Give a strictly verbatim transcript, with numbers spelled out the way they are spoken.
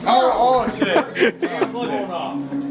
Oh, oh shit. Turn the plug on off.